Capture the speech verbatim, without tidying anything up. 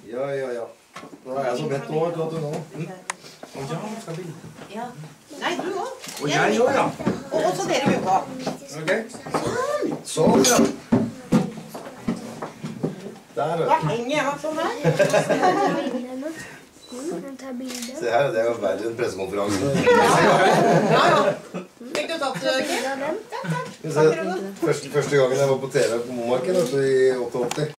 Ja, ja, ja. Nå er jeg så bedt nå, vet du nå. Å ja, skal vi... Ja. Nei, du også. Og jeg også, ja. Og også dere vil på. Ok. Sånn, ja. Der, vet Da henger jeg meg sånn her. Se her, det er jo verre enn pressekonferansen. Ja, ja. Fikk du tatt, Kim? Første, første gangen jeg var på T V på Momarken, altså i åttiåtte.